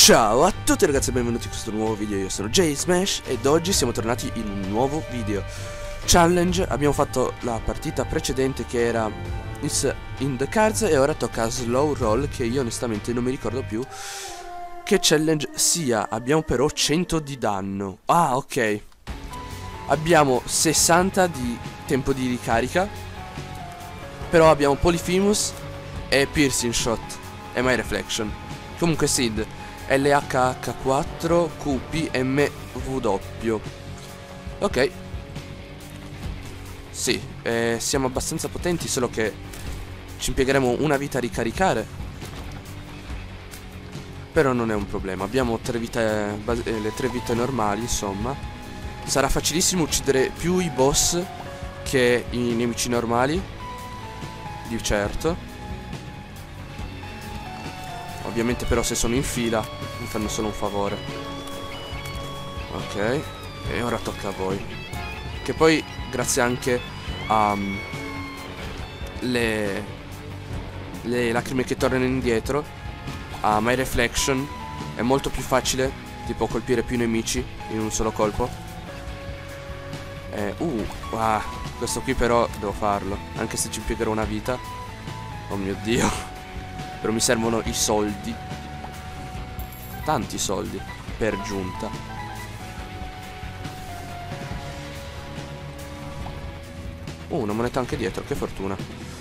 Ciao a tutti ragazzi e benvenuti in questo nuovo video. Io sono J-Smash ed oggi siamo tornati in un nuovo video challenge. Abbiamo fatto la partita precedente che era It's in the Cards e ora tocca a Slow Roll, che io onestamente non mi ricordo più che challenge sia. Abbiamo però 100 di danno. Ah, ok. Abbiamo 60 di tempo di ricarica, però abbiamo Polyphemus e Piercing Shot e My Reflection. Comunque Sid LHH4 QPMW. Ok. Sì, siamo abbastanza potenti, solo che ci impiegheremo una vita a ricaricare. Però non è un problema. Abbiamo le 3 vite normali, insomma. Sarà facilissimo uccidere più i boss che i nemici normali, di certo. Ovviamente però se sono in fila mi fanno solo un favore. Ok. E ora tocca a voi. Che poi grazie anche a le lacrime che tornano indietro, a My Reflection è molto più facile tipo colpire più nemici in un solo colpo. Questo qui però devo farlo, anche se ci impiegherò una vita. Oh mio Dio. Però mi servono i soldi. Tanti soldi, per giunta. Una moneta anche dietro, che fortuna.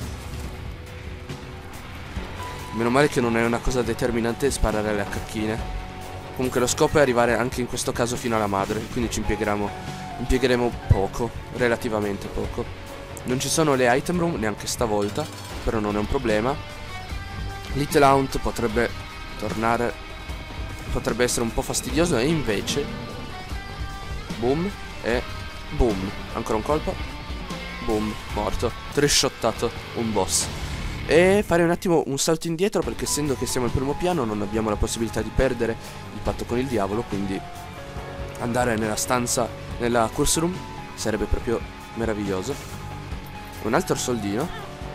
Meno male che non è una cosa determinante sparare alle cacchine. Comunque lo scopo è arrivare anche in questo caso fino alla madre, quindi ci impiegheremo poco, relativamente poco. Non ci sono le item room neanche stavolta, però non è un problema. Little Hunt potrebbe tornare, potrebbe essere un po' fastidioso, e invece boom e boom. Ancora un colpo. Boom, morto. Trishottato un boss. E fare un attimo un salto indietro, perché essendo che siamo al primo piano non abbiamo la possibilità di perdere il patto con il diavolo, quindi andare nella stanza, nella curse room, sarebbe proprio meraviglioso. Un altro soldino.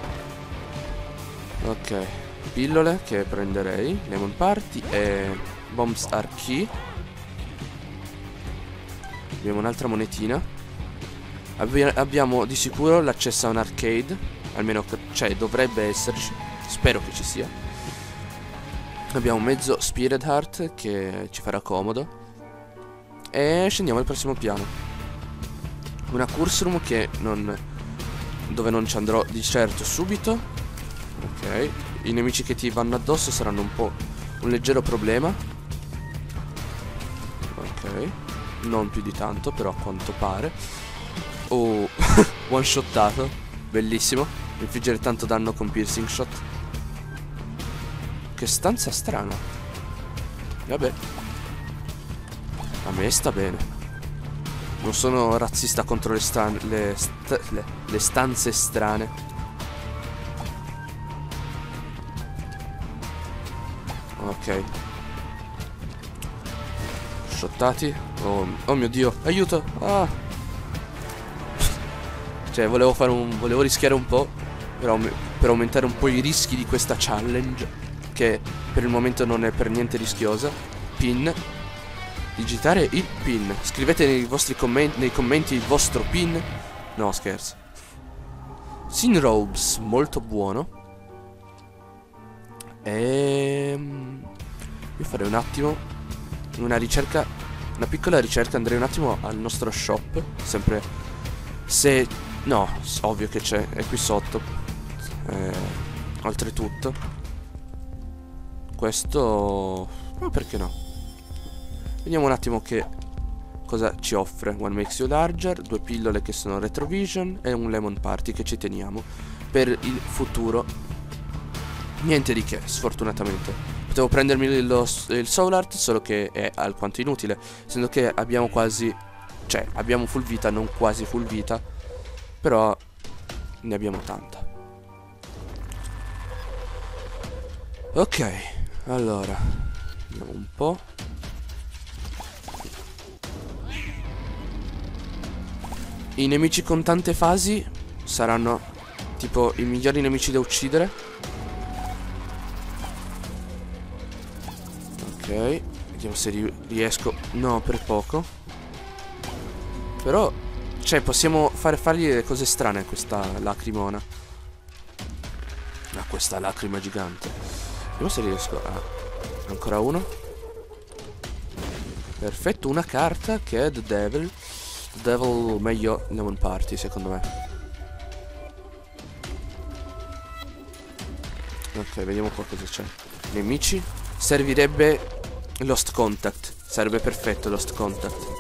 Ok. Pillole che prenderei, Lemon Party e Bombs Are Key. Abbiamo un'altra monetina. Abbiamo di sicuro l'accesso a un arcade, almeno cioè dovrebbe esserci, spero che ci sia. Abbiamo mezzo Spirit Heart che ci farà comodo. E scendiamo al prossimo piano. Una curse room dove non ci andrò di certo subito. Ok. I nemici che ti vanno addosso saranno un po' un leggero problema. Ok. Non più di tanto, però a quanto pare. Oh, one shottato. Bellissimo. Infliggere tanto danno con piercing shot. Che stanza strana. Vabbè. A me sta bene. Non sono razzista contro le stanze strane. Ok. Shottati. Oh mio Dio, aiuto. Ah. Cioè volevo rischiare un po' per aumentare un po' i rischi di questa challenge, che per il momento non è per niente rischiosa. Pin. Digitare il pin. Scrivete nei commenti il vostro pin. No, scherzo. Sin Robes, molto buono. Io farei un attimo una ricerca, una piccola ricerca. Andrei un attimo al nostro shop, sempre se no, ovvio che c'è, è qui sotto. Oltretutto questo, ma perché no? Vediamo un attimo che cosa ci offre. One makes you larger, 2 pillole che sono retrovision e un lemon party che ci teniamo per il futuro. Niente di che, sfortunatamente. Potevo prendermi il Soul Art, solo che è alquanto inutile, essendo che abbiamo quasi, cioè abbiamo full vita, non quasi full vita, però ne abbiamo tanta. Ok, allora vediamo un po'. I nemici con tante fasi saranno tipo i migliori nemici da uccidere. Ok, vediamo se riesco. No, per poco. Però, cioè, possiamo fargli delle cose strane a questa lacrimona. A questa lacrima gigante. Vediamo se riesco a... Ancora uno. Perfetto, una carta che è The Devil. The Devil meglio Lemon Party, secondo me. Ok, vediamo qua cosa c'è. Nemici. Servirebbe Lost Contact. Sarebbe perfetto Lost Contact.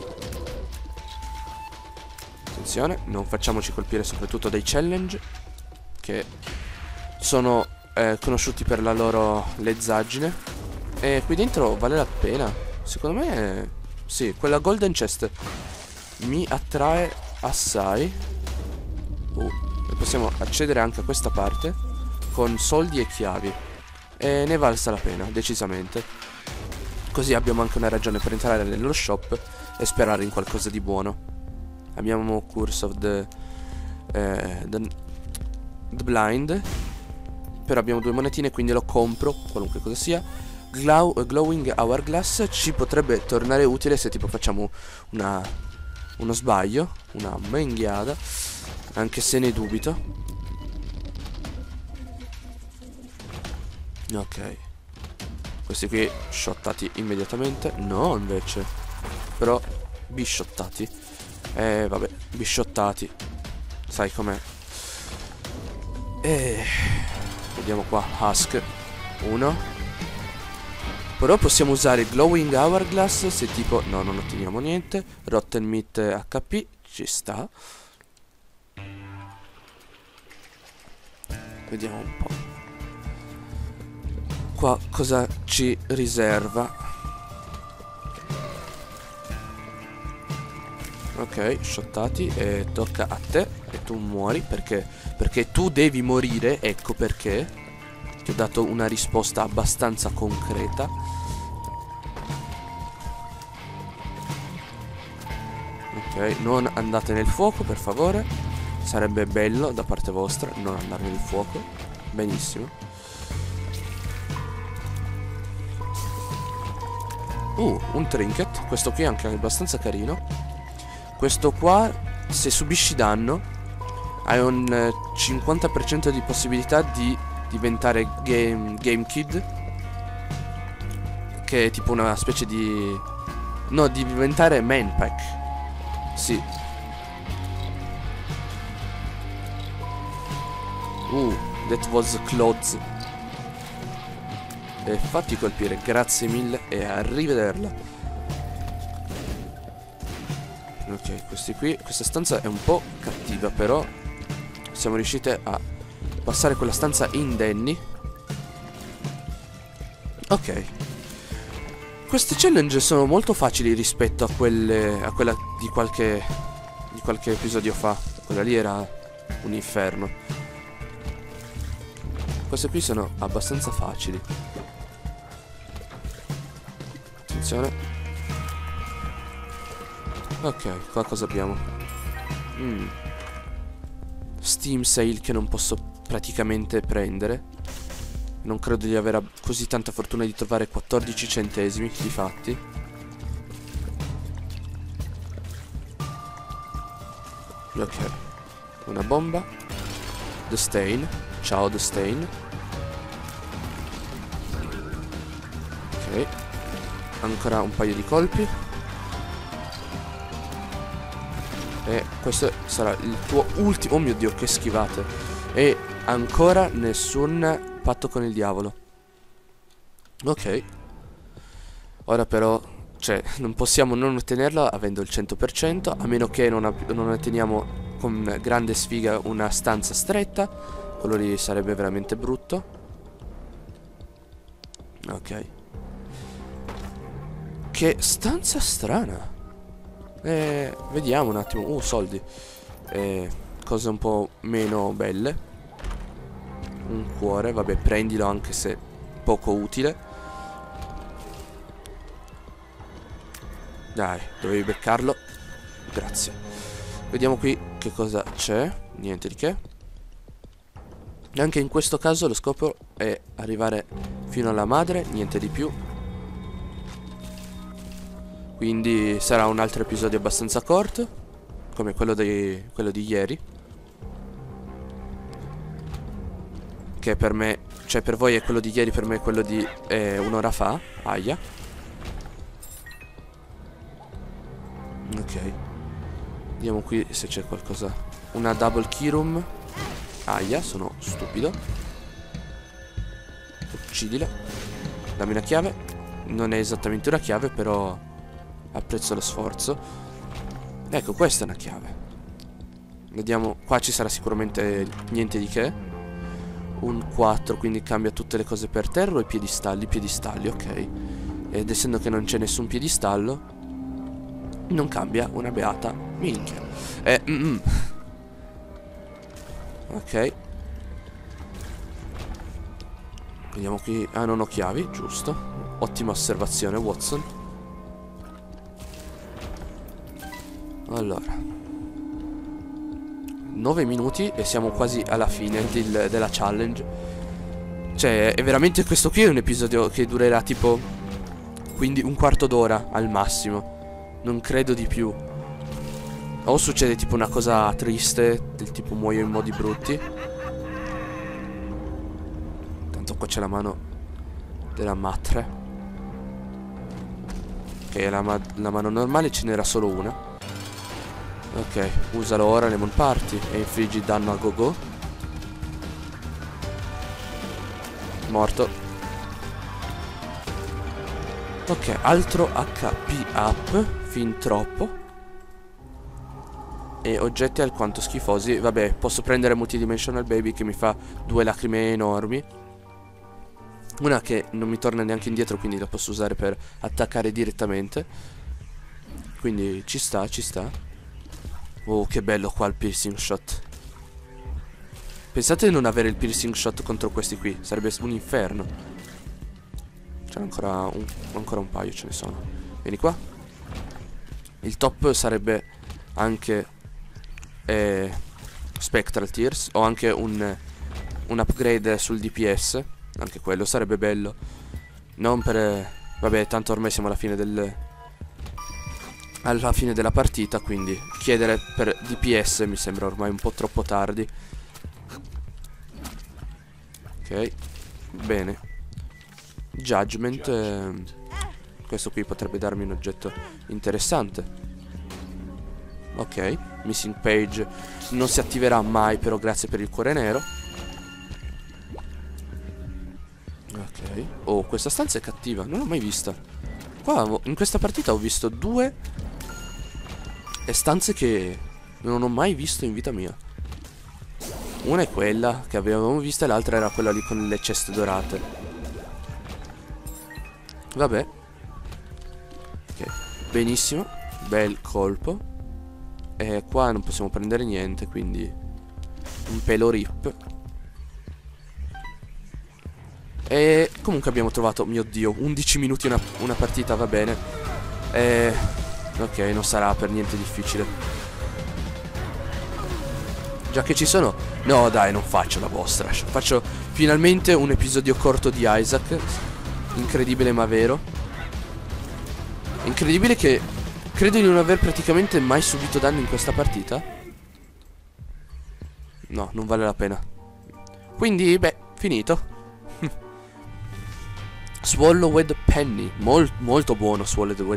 Attenzione, non facciamoci colpire soprattutto dai challenge, che sono conosciuti per la loro lezzaggine. E qui dentro vale la pena. Secondo me sì, quella golden chest mi attrae assai. E possiamo accedere anche a questa parte con soldi e chiavi. E ne valsa la pena, decisamente. Così abbiamo anche una ragione per entrare nello shop e sperare in qualcosa di buono. Abbiamo Curse of the Blind. Però abbiamo 2 monetine, quindi lo compro, qualunque cosa sia. Glowing Hourglass ci potrebbe tornare utile se tipo facciamo uno sbaglio, una menghiada, anche se ne dubito. Ok, questi qui shottati immediatamente. No, invece. Però bisciottati. Vabbè, bisciottati. Sai com'è. Vediamo qua, Husk. 1. Però possiamo usare Glowing Hourglass se tipo... No, non otteniamo niente. Rotten Meat HP, ci sta. Vediamo un po'. Qua cosa ci riserva. Ok, shottati. E tocca a te. E tu muori perché? Perché tu devi morire. Ecco perché. Ti ho dato una risposta abbastanza concreta. Ok, non andate nel fuoco per favore. Sarebbe bello da parte vostra non andare nel fuoco. Benissimo. Un trinket. Questo qui è anche abbastanza carino. Questo qua, se subisci danno, hai un 50% di possibilità di diventare Game Kid, che è tipo una specie di... No, di diventare Main Pack. Sì. That was close. E fatti colpire, grazie mille e arrivederla. Ok, questi qui. Questa stanza è un po' cattiva, però siamo riusciti a passare quella stanza indenni. Ok. Questi challenge sono molto facili rispetto a quella di qualche episodio fa. Quella lì era un inferno. Queste qui sono abbastanza facili. Attenzione. Ok, qua cosa abbiamo? Steam Sale che non posso praticamente prendere. Non credo di avere così tanta fortuna di trovare 14 centesimi, difatti. Ok. Una bomba. The Stain. Ciao The Stain. Ok. Ancora un paio di colpi. E questo sarà il tuo ultimo... Oh mio Dio, che schivate. E ancora nessun patto con il diavolo. Ok. Ora però, cioè, non possiamo non ottenerlo avendo il 100%, a meno che non otteniamo con grande sfiga una stanza stretta. Quello lì sarebbe veramente brutto. Ok. Che stanza strana. Vediamo un attimo. Soldi. Cose un po' meno belle. Un cuore, vabbè, prendilo anche se poco utile. Dai, dovevi beccarlo. Grazie. Vediamo qui che cosa c'è. Niente di che. Anche in questo caso lo scopo è arrivare fino alla madre, niente di più. Quindi sarà un altro episodio abbastanza corto, come quello di ieri. Che per me, cioè per voi è quello di ieri, per me è quello di un'ora fa. Aia. Ok. Vediamo qui se c'è qualcosa. Una double key room. Aia, sono stupido. Uccidila. Dammi una chiave. Non è esattamente una chiave, però apprezzo lo sforzo. Ecco, questa è una chiave. Vediamo. Qua ci sarà sicuramente niente di che. Un 4, quindi cambia tutte le cose per terra o i piedistalli? Piedistalli, ok. Ed essendo che non c'è nessun piedistallo, non cambia una beata minchia. Ok. Vediamo qui. Ah, non ho chiavi, giusto. Ottima osservazione, Watson. Allora 9 minuti e siamo quasi alla fine della challenge. Cioè, è veramente, questo qui è un episodio che durerà tipo, quindi un quarto d'ora al massimo. Non credo di più. O succede tipo una cosa triste, del tipo muoio in modi brutti. Tanto qua c'è la mano della matre. Ok, la mano normale ce n'era solo una. Ok, usalo ora Lemon Party e infliggi danno a Gogo. Morto. Ok, altro HP up. Fin troppo. E oggetti alquanto schifosi. Vabbè, posso prendere Multidimensional Baby che mi fa 2 lacrime enormi. Una che non mi torna neanche indietro, quindi la posso usare per attaccare direttamente. Quindi ci sta, ci sta. Oh, che bello qua il piercing shot. Pensate di non avere il piercing shot contro questi qui. Sarebbe un inferno. C'è ancora un paio, ce ne sono. Vieni qua. Il top sarebbe anche Spectral Tears. O anche un upgrade sul DPS. Anche quello sarebbe bello. Non per... vabbè, tanto ormai siamo alla fine della partita, quindi chiedere per DPS mi sembra ormai un po' troppo tardi. Ok, bene. Judgment. Questo qui potrebbe darmi un oggetto interessante. Ok, Missing Page non si attiverà mai, però grazie per il cuore nero. Ok. Oh, questa stanza è cattiva, non l'ho mai vista. Qua in questa partita ho visto 2 stanze che non ho mai visto in vita mia. Una è quella che avevamo visto e l'altra era quella lì con le ceste dorate. Vabbè. Ok, benissimo. Bel colpo. E qua non possiamo prendere niente, quindi un pelo rip. E comunque abbiamo trovato, mio Dio, 11 minuti una partita, va bene. Ok, non sarà per niente difficile. Già che ci sono. No dai, non faccio la vostra. Faccio finalmente un episodio corto di Isaac. Incredibile ma vero. Incredibile che credo di non aver praticamente mai subito danni in questa partita. No, non vale la pena. Quindi, beh, finito. Swallowed Penny. Molto buono Swallowed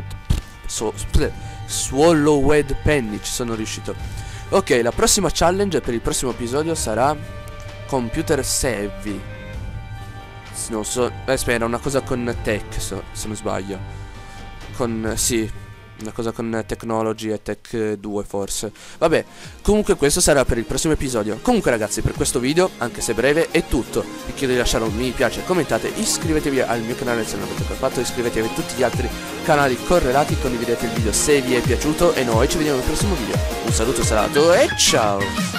Swallowed Penny. Ci sono riuscito. Ok, la prossima challenge per il prossimo episodio sarà Computer Savvy. Non so. Aspetta, una cosa con tech, se non sbaglio. Sì, una cosa con technology e tech 2 forse. Vabbè, comunque questo sarà per il prossimo episodio. Comunque ragazzi, per questo video, anche se breve, è tutto. Vi chiedo di lasciare un mi piace, commentate, iscrivetevi al mio canale se non l'avete ancora fatto, iscrivetevi a tutti gli altri canali correlati, condividete il video se vi è piaciuto e noi ci vediamo nel prossimo video. Un saluto salato e ciao!